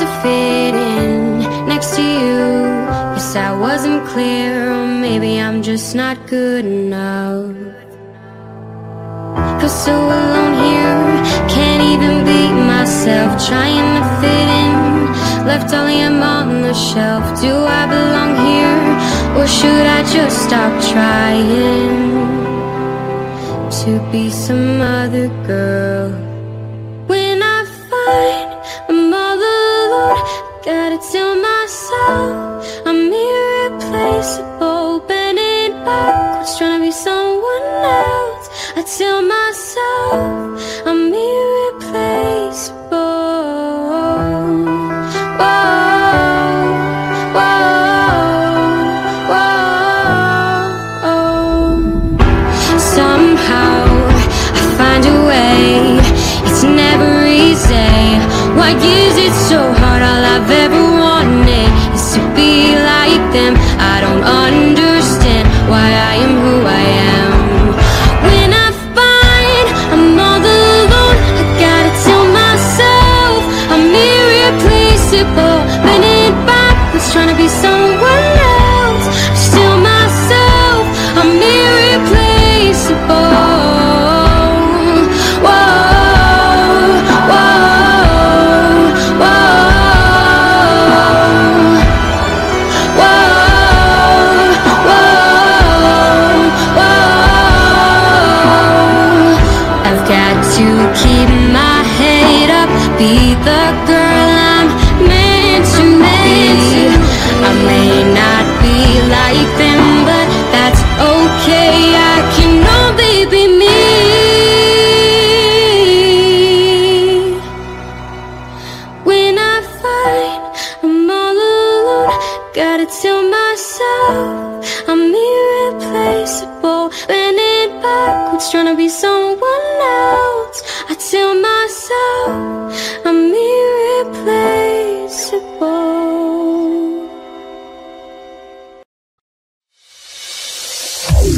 to fit in next to you. Guess I wasn't clear, or maybe I'm just not good enough. Feel so alone here, can't even be myself. Trying to fit in, left all him on the shelf. Do I belong here, or should I just stop trying to be some other girl? When I find I'm all alone, gotta tell myself I'm irreplaceable. Bending backwards, trying to be someone else. I tell myself I'm irreplaceable. Somehow I find a way. It's never easy. Why is it so hard? All I've ever wanted is to be like them. I don't understand why I am who I am. When I find I'm all alone, I gotta tell myself I'm irreplaceable. Bending backwards, trying to be someone else. Just tell myself I'm irreplaceable. Keep my head up, be the girl I'm meant to be. I may not be like them, but that's okay. I can only be me. When I find I'm all alone, gotta tell myself I'm irreplaceable. Bending backwards, trying to be someone else. I tell myself I'm irreplaceable.